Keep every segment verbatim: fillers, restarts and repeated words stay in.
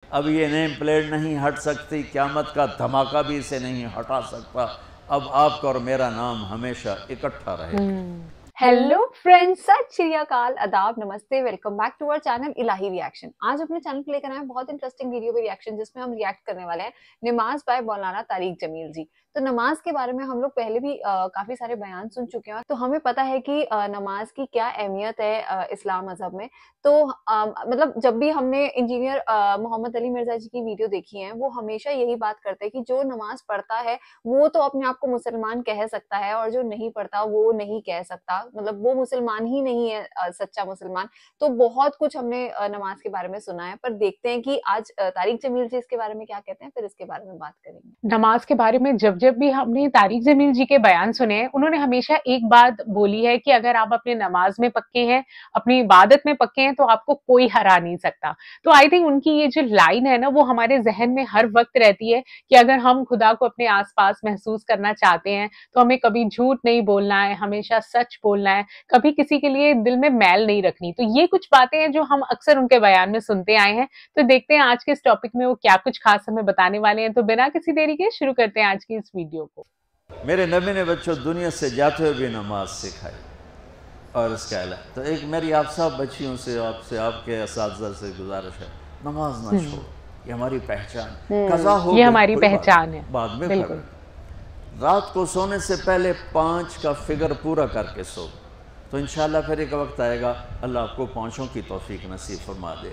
اب یہ نیم پلیٹ نہیں ہٹ سکتی، قیامت کا دھماکہ بھی اسے نہیں ہٹا سکتا، اب آپ کا اور میرا نام ہمیشہ اکٹھا رہے گا۔ ہیلو فرینڈز، ست شری اکال، آداب، نمستے، welcome back to our channel Ilahi reaction. آج اپنے چینل پہ لے کر آئے ہیں بہت انٹرسٹنگ ویڈیو پہ ریاکشن، جس میں ہم ریاکٹ کرنے والے ہیں نماز بائی مولانا طارق جمیل جی۔ تو نماز کے بارے میں ہم لوگ پہلے بھی کافی سارے بیان سن چکے ہیں، تو ہمیں پتہ ہے کہ نماز کی کیا اہمیت ہے اسلام مذہب میں۔ تو مطلب جب بھی ہم نے انجینئر محمد علی مرزا جی کی ویڈیو دیکھی ہے، وہ ہمیشہ یہی بات کرتے ہیں کہ جو نماز پڑھتا ہے وہ تو اپنے آپ کو مسلمان کہہ سکتا ہے، اور جو نہیں پڑھتا وہ نہیں کہہ سکتا، مطلب وہ مسلمان ہی نہیں ہے سچا مسلمان۔ تو بہت کچھ ہم نے نماز کے بارے میں سنا ہے، پر دیکھتے ہیں کہ آج طارق جمیل جی اس کے بارے میں کیا کہتے ہیں، پھر اس کے بارے میں بات کریں گے۔ نماز کے بارے میں جب جب بھی ہم نے طارق جمیل جی کے بیان سنے، انہوں نے ہمیشہ ایک بات بولی ہے کہ اگر آپ اپنے نماز میں پکے ہیں، اپنی عبادت میں پکے ہیں، تو آپ کو کوئی ہرا نہیں سکتا۔ تو آئی تھنک ان کی یہ جو لائن ہے نا، وہ ہمارے ذہن میں ہر وقت رہتی ہے کہ اگر ہم خدا کو اپنے آس پاس محسوس کرنا چاہتے ہیں تو ہمیں کبھی جھوٹ نہیں بولنا ہے، ہمیشہ سچ بولنا ہے، کبھی کسی کے لیے دل میں میل نہیں رکھنی۔ تو یہ کچھ باتیں ہیں جو ہم اکثر ان کے بیان میں سنتے آئے ہیں۔ تو دیکھتے ہیں آج کے اس ٹاپک میں وہ کیا کچھ خاص ہمیں بتانے والے ہیں۔ تو بنا کسی دیری کے شروع کرتے ہیں آج کی اس ویڈیو کو۔ میرے نبی نے بچوں دنیا سے جاتے ہوئے بھی نماز سکھائی، اور اس کا علاوہ تو ایک میری آپ سب بچیوں سے، آپ سے، آپ کے اساتذہ سے گزارش ہے، نماز نہ چھوڑو، یہ ہماری پہچان، قضا ہو یہ ہماری پہچان ہے، بعد میں کر رات کو سونے سے پہلے پانچ کا فگر پورا کر کے سو، تو انشاءاللہ پھر ایک وقت آئے گا اللہ آپ کو پانچوں کی توفیق نصیب فرما دے۔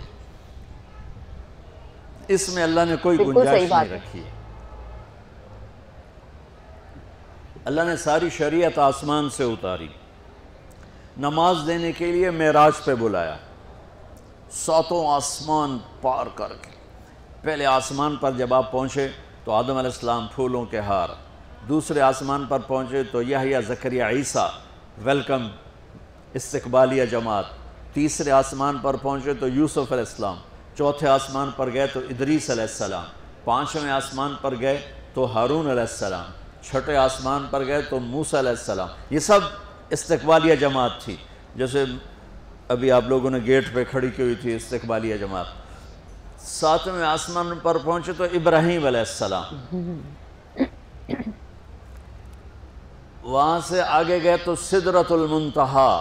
اس میں اللہ نے کوئی گنجائش نہیں رکھی۔ اللہ نے ساری شریعت آسمان سے اتاری، نماز دینے کے لیے معراج پہ بلایا، ساتوں آسمان پار کر کے۔ پہلے آسمان پر جب آپ پہنچے تو آدم علیہ السلام پھولوں کے ہار، دوسرے آسمان پر پہنچے تو یحییٰ زکریا عیسیٰ ویلکم استقبالیہ جماعت، تیسرے آسمان پر پہنچے تو یوسف علیہ السلام، چوتھے آسمان پر گئے تو ادریس علیہ السلام، پانچویں آسمان پر گئے تو ہارون علیہ السلام، چھٹے آسمان پر گئے تو موسیٰ علیہ السلام۔ یہ سب استقبالیہ جماعت تھی، جیسے ابھی آپ لوگوں نے گیٹ پہ کھڑی کی ہوئی تھی استقبالیہ جماعت۔ ساتویں آسمان پر پہنچے تو ابراہیم علیہ السلام، وہاں سے آگے گئے تو سدرۃ المنتہا،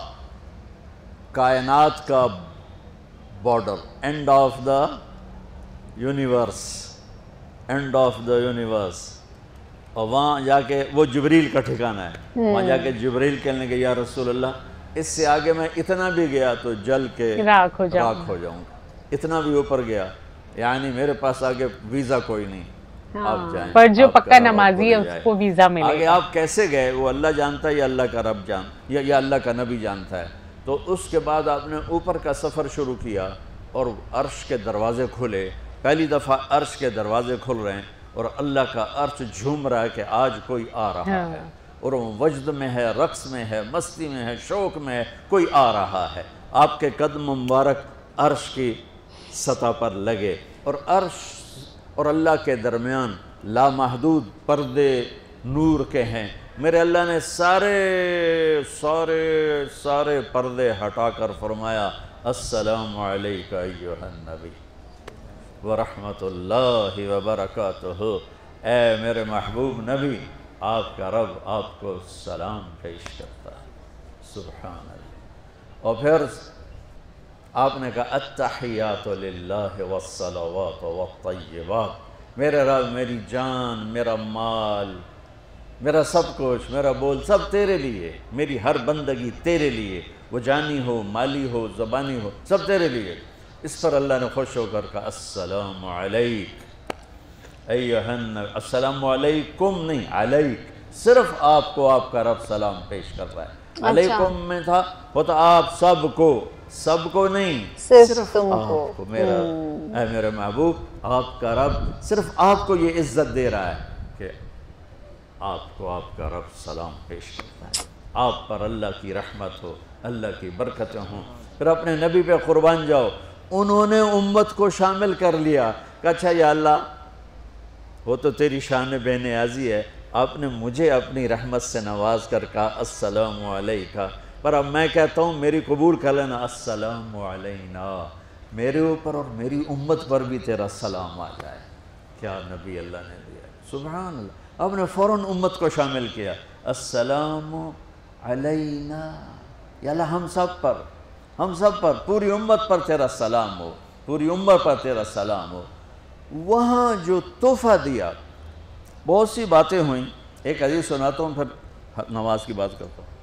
کائنات کا border, end of the universe, end of the universe, اور وہاں جا کے وہ جبریل کا ٹھکانہ ہے، وہاں جا کے جبریل کہنے لگے یا رسول اللہ اس سے آگے میں اتنا بھی گیا تو جل کے راکھ ہو جاؤں گا، اتنا بھی اوپر گیا یعنی میرے پاس آگے ویزا کوئی نہیں، آپ جائیں، پر جو پکا نمازی ہے اس کو ویزا ملے گا۔ آگے آپ کیسے گئے وہ اللہ جانتا ہے یا اللہ کا رب جان یا یا اللہ کا نبی جانتا ہے۔ تو اس کے بعد آپ نے اوپر کا سفر شروع کیا اور عرش کے دروازے کھلے، پہلی دفعہ عرش کے دروازے کھل رہے ہیں اور اللہ کا عرش جھوم رہا ہے کہ آج کوئی آ رہا ہے، اور وہ وجد میں ہے، رقص میں ہے، مستی میں ہے، شوق میں ہے، کوئی آ رہا ہے۔ آپ کے قدم مبارک عرش کی سطح پر لگے، اور عرش اور اللہ کے درمیان لامحدود پردے نور کے ہیں۔ میرے اللہ نے سارے سارے سارے پردے ہٹا کر فرمایا السلام علیک ایھا النبی ورحمۃ اللہ وبرکاتہ، اے میرے محبوب نبی، آپ کا رب آپ کو سلام پیش کرتا ہے، سبحان اللہ۔ اور پھر آپ نے کہا التحیات للہ والصلوات والطیبات، میرے رب میری جان، میرا مال، میرا سب کچھ، میرا بول سب تیرے لیے، میری ہر بندگی تیرے لیے، وہ جانی ہو، مالی ہو، زبانی ہو، سب تیرے لیے۔ اس پر اللہ نے خوش ہو کر کہا السلام علیک ایھا النبی، السلام علیکم نہیں، علیک، صرف آپ کو آپ کا رب سلام پیش کر رہا ہے۔ علیکم میں تھا وہ تو آپ سب کو، سب کو نہیں، صرف آپ کو، میرا اے میرے محبوب آپ کا رب صرف آپ کو یہ عزت دے رہا ہے کہ آپ کو آپ کا رب سلام پیش کرتا ہے، آپ پر اللہ کی رحمت ہو، اللہ کی برکتیں ہوں۔ پھر اپنے نبی پہ قربان جاؤ، انہوں نے امت کو شامل کر لیا کہ اچھا یا اللہ وہ تو تیری شان بے نیازی ہے، آپ نے مجھے اپنی رحمت سے نواز کر کہا السلام علیکہ، پر اب میں کہتا ہوں میری قبول کر لینا السلام علینا میرے اوپر اور میری امت پر بھی تیرا سلام آ جائے. کیا نبی اللہ نے دیا, سبحان اللہ. آپ نے فوراً امت کو شامل کیا, السلام علینا, یا اللہ ہم سب پر, ہم سب پر, پوری امت پر تیرا سلام ہو, پوری امت پر تیرا سلام ہو. وہاں جو تحفہ دیا, بہت سی باتیں ہوئیں. ایک حدیث سناتا ہوں پھر نماز کی بات کرتا ہوں.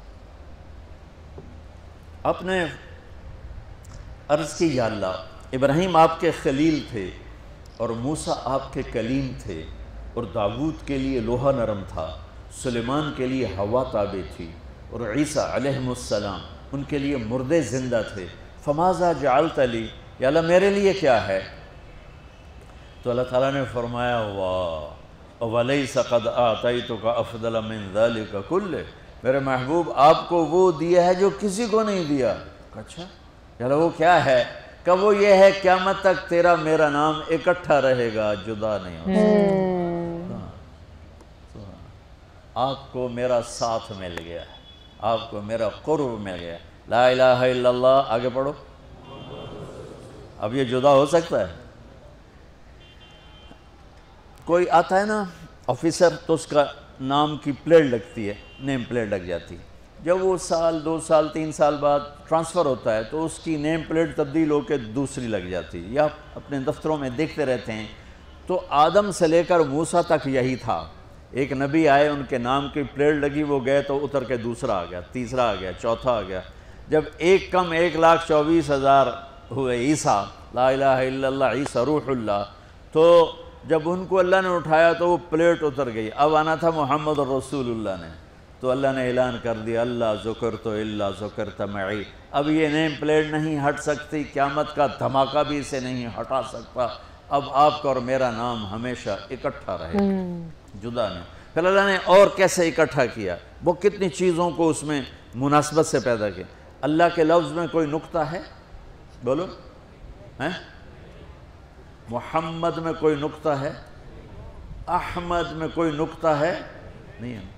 اپنے عرض کی, یا اللہ ابراہیم آپ کے خلیل تھے اور موسیٰ آپ کے کلیم تھے, اور داؤد کے لیے لوہا نرم تھا, سلیمان کے لیے ہوا تابع تھی, اور عیسیٰ علیہ السلام ان کے لیے مردے زندہ تھے. فماذا جعلت لی, یا اللہ میرے لیے کیا ہے؟ تو اللہ تعالیٰ نے فرمایا, واہ وَلَيْسَ قَدْ آتَيْتُكَ أَفْضَلَ مِنْ ذَلِكَ كُلِّهِ, میرے محبوب آپ کو وہ دیا ہے جو کسی کو نہیں دیا. اچھا یا اللہ وہ کیا ہے؟ کہ وہ یہ ہے قیامت تک تیرا میرا نام اکٹھا رہے گا, جدا نہیں ہو سکتا. آپ کو میرا ساتھ مل گیا, آپ کو میرا قرب مل گیا. لا الہ الا اللہ, آگے پڑھو. اب یہ جدا ہو سکتا ہے؟ کوئی آتا ہے نا آفیسر, تو اس کا نام کی پلیٹ لگتی ہے, نیم پلیٹ لگ جاتی. جب وہ سال دو سال تین سال بعد ٹرانسفر ہوتا ہے تو اس کی نیم پلیٹ تبدیل ہو کے دوسری لگ جاتی, یا اپنے دفتروں میں دیکھتے رہتے ہیں. تو آدم سے لے کر موسیٰ تک یہی تھا. ایک نبی آئے, ان کے نام کی پلیٹ لگی, وہ گئے تو اتر کے دوسرا آ گیا, تیسرا آ گیا, چوتھا آ گیا. جب ایک کم ایک لاکھ چوبیس ہزار ہوئے عیسیٰ, لا الہ الا اللہ عیسیٰ روح اللہ, تو جب ان کو اللہ نے اٹھایا تو وہ پلیٹ اتر گئی. اب آنا تھا محمد رسول اللہ نے, تو اللہ نے اعلان کر دیا, اللہ ذکرت الا ذکرت معی. اب یہ نیم پلیٹ نہیں ہٹ سکتی, قیامت کا دھماکہ بھی اسے نہیں ہٹا سکتا. اب آپ کا اور میرا نام ہمیشہ اکٹھا رہے, جدا نہیں. پھر اللہ نے اور کیسے اکٹھا کیا, وہ کتنی چیزوں کو اس میں مناسبت سے پیدا کیا. اللہ کے لفظ میں کوئی نقطہ ہے؟ بولو ہیں؟ محمد میں کوئی نقطہ ہے؟ احمد میں کوئی نقطہ ہے؟ نہیں ہے.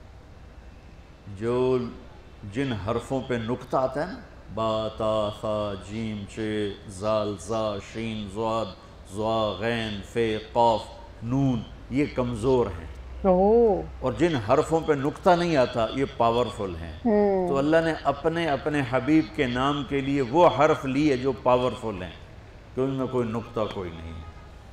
جو جن حرفوں پہ نقطہ آتا ہے نا, با تا ثا جیم چے زال زا شین زواد زوا غین فے قاف نون, یہ کمزور ہیں. اور جن حرفوں پہ نقطہ نہیں آتا یہ پاورفل ہیں. تو اللہ نے اپنے اپنے حبیب کے نام کے لیے وہ حرف لیے جو پاورفل ہیں, کہ ان میں کوئی نقطہ کوئی نہیں ہے.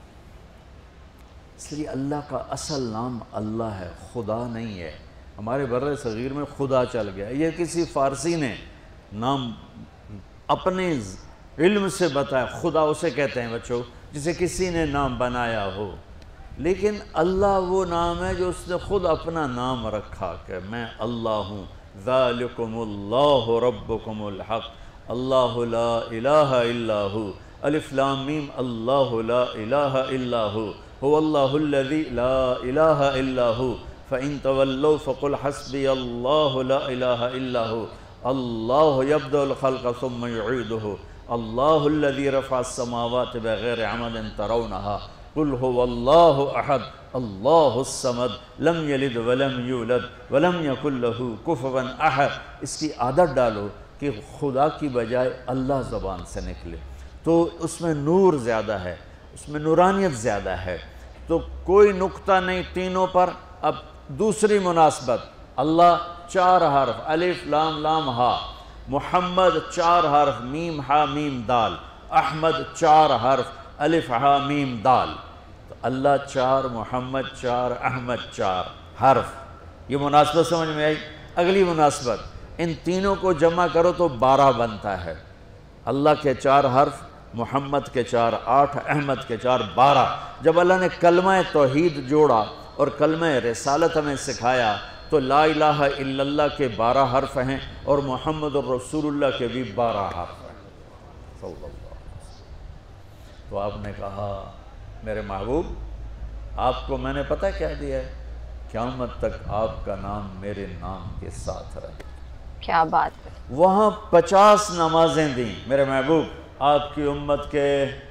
اس لیے اللہ کا اصل نام اللہ ہے, خدا نہیں ہے. ہمارے بر صغیر میں خدا چل گیا, یہ کسی فارسی نے نام اپنے علم سے بتایا. خدا اسے کہتے ہیں بچوں جسے کسی نے نام بنایا ہو, لیکن اللہ وہ نام ہے جو اس نے خود اپنا نام رکھا کہ میں اللہ ہوں. ذالکم اللہ ربکم الحق, اللہ لا الہ الا ہو, الف لام میم, اللہ لا الہ الا ہو, هو اللہ الذی لا الہ الا ہو, فَإِن تَوَلَّوْا فَقُلْ حَسْبِيَ اللَّهُ لَا إِلَهَ إِلَّا هُوَ اللَّهُ يَبْدَأُ الْخَلْقَ ثُمَّ يُعِيدُهُ اللَّهُ الَّذِي رَفَعَ السَّمَاوَاتِ بِغَيْرِ عَمَدٍ تَرَوْنَهَا قُلْ هُوَ اللَّهُ أَحَدٌ اللَّهُ الصَّمَدُ لَمْ يَلِدْ وَلَمْ يُولَدْ وَلَمْ يَكُنْ لَهُ كُفُوًا أَحَدٌ. اس کی عادت ڈالو کہ خدا کی بجائے اللہ زبان سے نکلے, تو اس میں نور زیادہ ہے, اس میں نورانیت زیادہ ہے. تو کوئی نقطہ نہیں تینوں پر. اب دوسری مناسبت, اللہ چار حرف, الف لام لام ہا. محمد چار حرف, میم ہا میم دال. احمد چار حرف, الف ہا میم دال. تو اللہ چار, محمد چار, احمد چار حرف. یہ مناسبت سمجھ میں آئی؟ اگلی مناسبت, ان تینوں کو جمع کرو تو بارہ بنتا ہے. اللہ کے چار حرف, محمد کے چار آٹھ, احمد کے چار بارہ. جب اللہ نے کلمہ توحید جوڑا اور کلمہ رسالت ہمیں سکھایا تو لا الہ الا اللہ کے بارہ حرف ہیں اور محمد الرسول اللہ کے بھی بارہ حرف ہیں صلی اللہ علیہ وسلم. تو آپ نے کہا میرے محبوب آپ کو میں نے پتہ کیا دیا ہے, قیامت تک آپ کا نام میرے نام کے ساتھ رہے. کیا بات ہے. وہاں پچاس نمازیں دیں میرے محبوب, آپ کی امت کے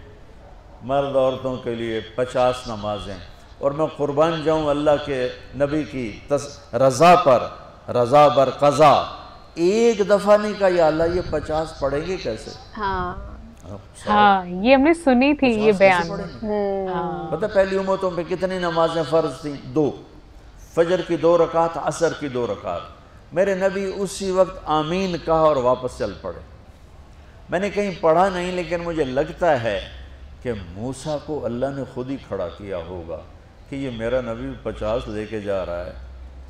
مرد عورتوں کے لیے پچاس نمازیں. اور میں قربان جاؤں اللہ کے نبی کی رضا پر, رضا بر قضا. ایک دفعہ نہیں کہا یا اللہ یہ پچاس پڑھیں گے کیسے, ہاں ہاں یہ ہم نے سنی تھی یہ بیان. پتہ پہلی امتوں پہ کتنی نمازیں فرض تھیں؟ دو. فجر کی دو رکعت، عصر کی دو رکعت. میرے نبی اسی وقت آمین کہا اور واپس چل پڑے. میں نے کہیں پڑھا نہیں لیکن مجھے لگتا ہے کہ موسیٰ کو اللہ نے خود ہی کھڑا کیا ہوگا کہ یہ میرا نبی پچاس لے کے جا رہا ہے،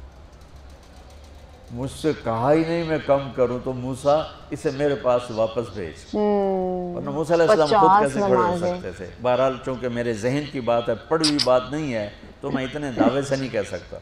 مجھ سے کہا ہی نہیں میں کم کروں، تو موسیٰ اسے میرے پاس واپس بھیج. ورنہ موسیٰ علیہ السلام خود کیسے کھڑے ہو سکتے تھے؟ بہرحال چونکہ میرے ذہن کی بات ہے، پڑھی ہوئی بات نہیں ہے، تو میں اتنے دعوے سے نہیں کہہ سکتا.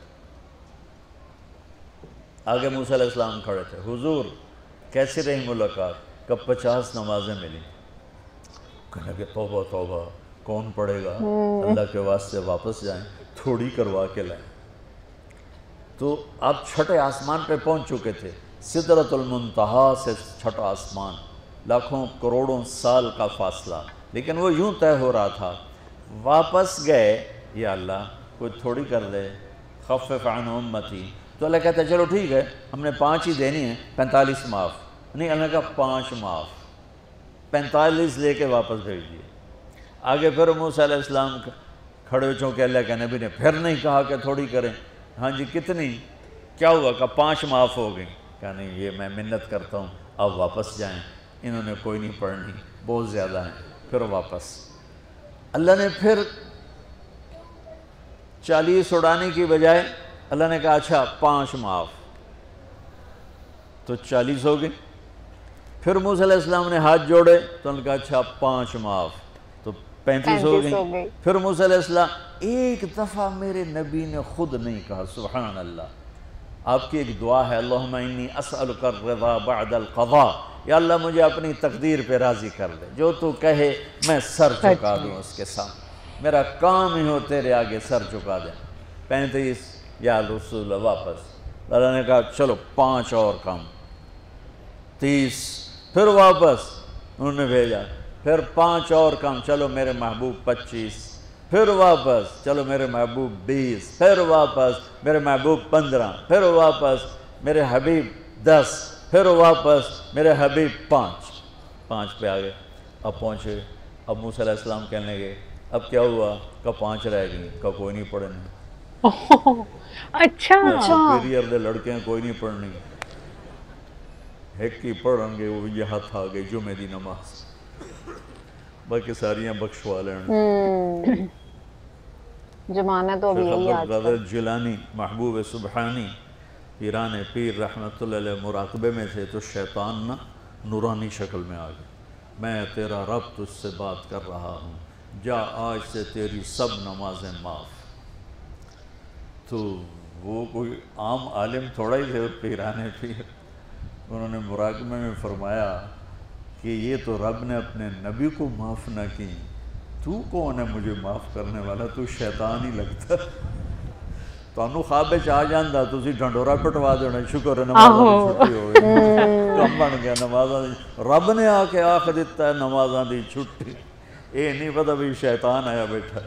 آگے موسیٰ علیہ السلام کھڑے تھے. حضور کیسی رہی ملاقات؟ کب پچاس نمازیں ملی. کہنے کہ توبہ توبہ کون پڑھے گا، اللہ کے واسطے واپس جائیں، تھوڑی کروا کے لائیں. تو آپ چھٹے آسمان پہ پہنچ چکے تھے. سدرۃ المنتہا سے چھٹا آسمان، لاکھوں کروڑوں سال کا فاصلہ، لیکن وہ یوں طے ہو رہا تھا. واپس گئے، یا اللہ کوئی تھوڑی کر دے، خفف عن امتی. تو اللہ کہتا ہے چلو ٹھیک ہے، ہم نے پانچ ہی دینی ہیں، پینتالیس معاف. نہیں، اللہ نے کہا پانچ معاف، پینتالیس لے کے واپس بھیج دیے. آگے پھر موسیٰ علیہ السلام کھڑے ہو، چونکہ اللہ کے نبی نے پھر نہیں کہا کہ تھوڑی کریں. ہاں جی کتنی؟ کیا ہوا؟ کہ پانچ معاف ہو گئی. کہا نہیں، یہ میں منت کرتا ہوں اب واپس جائیں، انہوں نے کوئی نہیں پڑھنی، بہت زیادہ ہیں. پھر واپس اللہ نے پھر چالیس اڑانے کی بجائے اللہ نے کہا اچھا پانچ معاف، تو چالیس ہو گئی. پھر موسیٰ علیہ السلام نے ہاتھ جوڑے تو انہوں نے کہا اچھا پانچ معاف، تو پینتیس ہو گئی. پھر موسیٰ علیہ السلام ایک دفعہ میرے نبی نے خود نہیں کہا. سبحان اللہ. آپ کی ایک دعا ہے، اللہم انی اسألک الرضا بعد القضاء، یا اللہ مجھے اپنی تقدیر پہ راضی کر دے، جو تو کہے میں سر جھکا دوں اس کے سامنے، میرا کام ہی ہو تیرے آگے سر جھکا دیں. پینتیس یا رسول واپس. اللہ نے کہا چلو پانچ اور کم، تیس. پھر واپس انہوں نے بھیجا، پھر پانچ اور کم، چلو میرے محبوب پچیس. پھر واپس چلو میرے محبوب بیس. پھر واپس میرے محبوب پندرہ. پھر واپس میرے حبیب دس. پھر واپس میرے حبیب پانچ. پانچ پہ آگے. اب پہنچے. اب موسیٰ علیہ السلام کہنے لگے اب کیا ہوا؟ کہ پانچ رہ گئی. کہ کوئی نہیں پڑھنے. اچھا سپیریئر دے لڑکے ہیں، کوئی نہیں پڑھنی. ایک ہی پڑھیں گے، وہ یہ ہاتھ آ گئی جمعے دی نماز، باقی ساریاں بخشوا لین. جمانہ تو ابھی یہی آج قادر جیلانی محبوب سبحانی پیران پیر رحمت اللہ علیہ مراقبے میں تھے، تو شیطان نا نورانی شکل میں آ گیا. میں تیرا رب تجھ سے بات کر رہا ہوں، جا آج سے تیری سب نمازیں معاف. تو وہ کوئی عام عالم تھوڑا ہی تھے، پیرانے پیر. انہوں نے مراقبے میں فرمایا کہ یہ تو رب نے اپنے نبی کو معاف نہ کی، تو کون ہے مجھے معاف کرنے والا؟ تو شیطان ہی لگتا. تانوں خواب وچ آ جاندا تسی ڈھنڈورا پٹوا دینا، شکر ہے نمازاں دی چھٹی ہو گئی، کم بن گیا نمازاں دی. رب نے آ کے آکھ دیتا ہے نمازاں دی چھٹی، اے نہیں پتہ بھی شیطان آیا بیٹھا.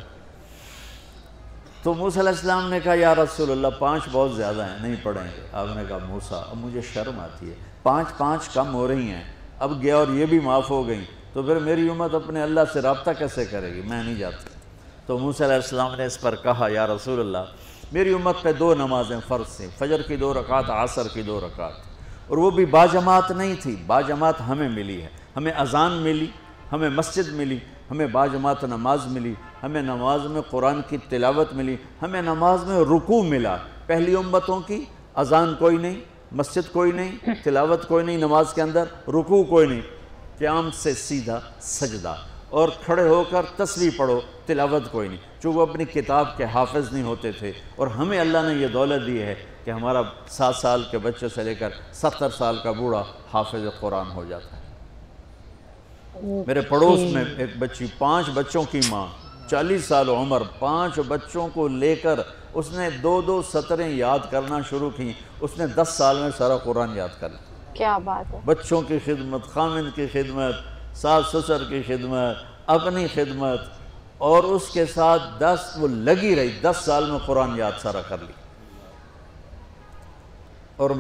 تو موسیٰ علیہ السلام نے کہا یا رسول اللہ پانچ بہت زیادہ ہیں، نہیں پڑھیں گے. آپ نے کہا موسیٰ اب مجھے شرم آتی ہے، پانچ پانچ کم ہو رہی ہیں، اب گیا اور یہ بھی معاف ہو گئیں، تو پھر میری امت اپنے اللہ سے رابطہ کیسے کرے گی؟ میں نہیں جاتا. تو موسیٰ علیہ السلام نے اس پر کہا یا رسول اللہ میری امت پہ دو نمازیں فرض تھیں، فجر کی دو رکعت، عصر کی دو رکعت، اور وہ بھی باجماعت نہیں تھی. باجماعت ہمیں ملی ہے، ہمیں اذان ملی، ہمیں مسجد ملی، ہمیں باجماعت نماز ملی، ہمیں نماز میں قرآن کی تلاوت ملی، ہمیں نماز میں رکوع ملا. پہلی امتوں کی اذان کوئی نہیں، مسجد کوئی نہیں، تلاوت کوئی نہیں، نماز کے اندر رکوع کوئی نہیں، قیام سے سیدھا سجدہ، اور کھڑے ہو کر تسبیح پڑھو، تلاوت کوئی نہیں. چونکہ وہ اپنی کتاب کے حافظ نہیں ہوتے تھے، اور ہمیں اللہ نے یہ دولت دی ہے کہ ہمارا سات سال کے بچے سے لے کر ستر سال کا بوڑھا حافظ قرآن ہو جاتا ہے. میرے پڑوس میں ایک بچی، پانچ بچوں کی ماں، چالیس سال عمر، پانچ بچوں کو لے کر اس نے دو دو سطریں یاد کرنا شروع کی. اس نے دس سال میں سارا قرآن یاد کر لیا. کیا بات ہے. بچوں کی خدمت، خامند کی خدمت، ساس سسر کی خدمت، اپنی خدمت، اور اس کے ساتھ دس وہ لگی رہی، دس سال میں قرآن یاد سارا کر لی. اور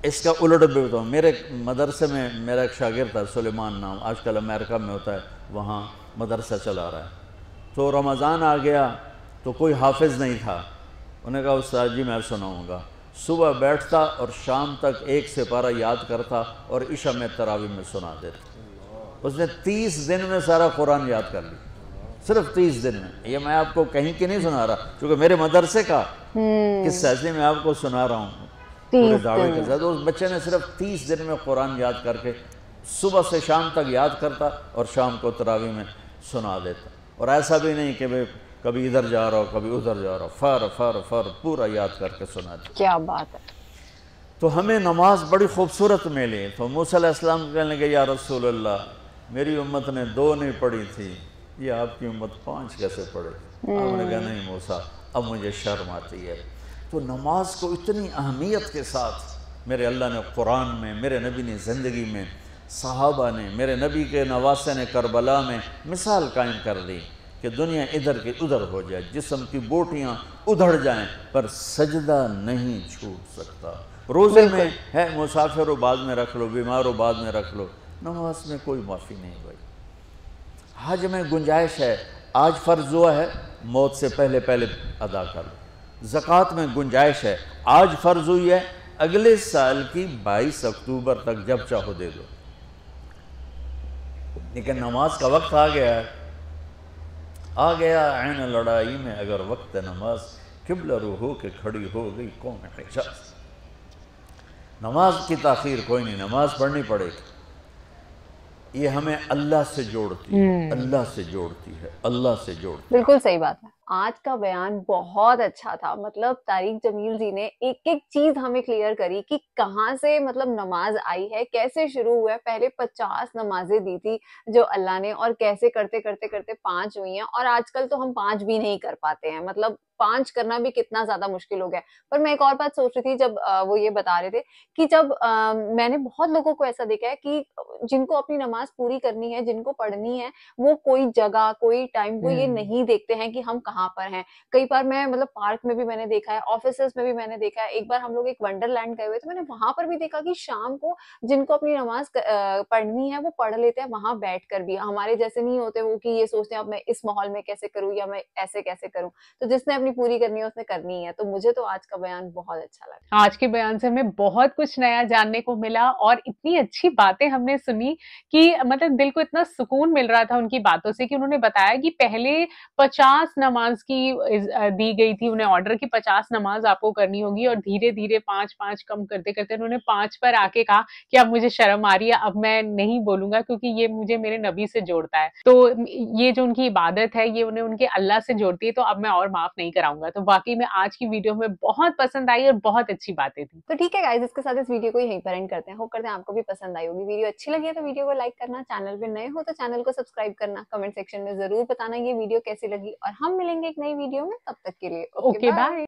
اس کا الٹ بھی بتاؤں، میرے مدرسے میں میرا ایک شاگرد تھا سلیمان نام، آج کل امریکہ میں ہوتا ہے، وہاں مدرسہ چلا رہا ہے۔ تو رمضان آ گیا تو کوئی حافظ نہیں تھا، انہوں نے کہا استاد جی میں سناؤں گا۔ صبح بیٹھتا اور شام تک ایک سپارہ یاد کرتا اور عشاء میں تراویح میں سنا دیتا۔ اس نے تیس دن میں سارا قرآن یاد کر لی، صرف تیس دن میں۔ یہ میں آپ کو کہیں کی نہیں سنا رہا، چونکہ میرے مدرسے کا قصہ ہے، میں آپ کو سنا رہا ہوں پورے دعوے کے ساتھ۔ اس بچے نے صرف تیس دن میں قرآن یاد کر کے صبح سے شام تک یاد کرتا اور شام کو تراویح میں سنا دیتا، اور ایسا بھی نہیں کہ کبھی ادھر جا رہا ہو کبھی ادھر جا رہا ہو، فر فر فر پورا یاد کر کے سنا دیتا۔ کیا بات ہے۔ تو ہمیں نماز بڑی خوبصورت ملی۔ تو موسیٰ علیہ السلام کہنے لگے یا رسول اللہ میری امت نے دو نہیں پڑھی تھی، یہ آپ کی امت پانچ کیسے پڑھے؟ آپ نے کہا نہیں موسیٰ اب مجھے شرم آتی ہے۔ تو نماز کو اتنی اہمیت کے ساتھ میرے اللہ نے قرآن میں، میرے نبی نے زندگی میں، صحابہ نے، میرے نبی کے نواسے نے کربلا میں مثال قائم کر دی کہ دنیا ادھر کے ادھر ہو جائے، جسم کی بوٹیاں ادھڑ جائیں پر سجدہ نہیں چھوٹ سکتا۔ روزے میں ہے مسافر ہو بعد میں رکھ لو، بیمار ہو بعد میں رکھ لو، نماز میں کوئی معافی نہیں بھائی۔ حج میں گنجائش ہے، آج فرض ہوا ہے موت سے پہلے پہلے ادا کر لو۔ زکوٰۃ میں گنجائش ہے، آج فرض ہوئی ہے اگلے سال کی بائیس اکتوبر تک جب چاہو دے دو۔ لیکن نماز کا وقت آ گیا ہے، آ گیا عین لڑائی میں اگر وقت نماز، قبلہ رو ہو کے کھڑی ہو گئی قوم حجاز۔ نماز کی تاخیر کوئی نہیں، نماز پڑھنی پڑے گی۔ یہ ہمیں اللہ سے جوڑتی ہے، اللہ سے جوڑتی ہے، اللہ سے جوڑتی ہے۔ بالکل صحیح بات ہے۔ آج کا بیان بہت اچھا تھا، مطلب طارق جمیل جی نے ایک ایک چیز ہمیں کلیئر کری کہ کہاں سے مطلب نماز آئی ہے، کیسے شروع ہوا ہے، پہلے پچاس نمازیں دی تھی جو اللہ نے، اور کیسے کرتے کرتے کرتے پانچ ہوئی ہیں، اور آج کل تو ہم پانچ بھی نہیں کر پاتے ہیں، مطلب پانچ کرنا بھی کتنا زیادہ مشکل ہو گیا۔ پر میں ایک اور بات سوچ رہی تھی جب وہ یہ بتا رہے تھے کہ جب میں نے بہت لوگوں کو ایسا دیکھا ہے کہ جن کو اپنی نماز پوری کرنی ہے، جن کو پڑھنی ہے، وہ کوئی جگہ کوئی ٹائم کو یہ نہیں دیکھتے ہیں کہ ہم کہاں پر ہیں۔ کئی بار میں مطلب پارک میں بھی میں نے دیکھا ہے، آفیسز میں بھی میں نے دیکھا ہے، ایک بار ہم لوگ ایک ونڈر لینڈ گئے ہوئے تو میں نے وہاں پر بھی دیکھا کہ شام کو جن کو اپنی نماز پڑھنی ہے وہ پڑھ لیتے ہیں وہاں بیٹھ کر بھی، ہمارے جیسے نہیں ہوتے وہ کہ یہ سوچتے ہیں اب میں اس ماحول میں کیسے کروں یا میں ایسے کیسے کروں۔ تو جس نے اپنی پوری کرنی ہے اس نے کرنی ہے۔ تو مجھے تو آج کا بیان بہت اچھا لگا۔ آج کے بیان سے ہمیں بہت کچھ نیا جاننے کو ملا اور اتنی اچھی باتیں ہم نے سنی کہ مطلب دل کو اتنا سکون مل رہا تھا ان کی باتوں سے کہ انہوں نے بتایا کہ پہلے پچاس نماز کی دی گئی تھی انہیں آرڈر کی پچاس نماز آپ کو کرنی ہوگی، اور دھیرے دھیرے پانچ پانچ کم کرتے کرتے انہوں نے پانچ پر آ کے کہا کہ اب مجھے شرم آ رہی ہے، اب میں نہیں بولوں گا کیونکہ یہ مجھے میرے نبی سے جوڑتا ہے۔ تو یہ جو ان کی عبادت ہے یہ انہیں ان کے اللہ سے جوڑتی ہے، تو اب میں اور معاف نہیں کراؤں گا۔ تو واقعی میں آج کی ویڈیو میں بہت پسند آئی اور بہت اچھی باتیں تھی۔ تو ٹھیک ہے گائز، اس کے ساتھ اس ویڈیو کو یہیں پر اینڈ کرتے ہیں۔ ہوپ کرتے ہیں آپ کو بھی پسند آئی ہوگی۔ ویڈیو اچھی لگی ہے تو ویڈیو کو لائک کرنا، چینل پہ نئے ہو تو چینل کو سبسکرائب کرنا، کمنٹ سیکشن میں ضرور بتانا یہ ویڈیو کیسی لگی، اور ہم ملیں گے ایک نئی ویڈیو میں، تب تک کے لیے اوکے بائے۔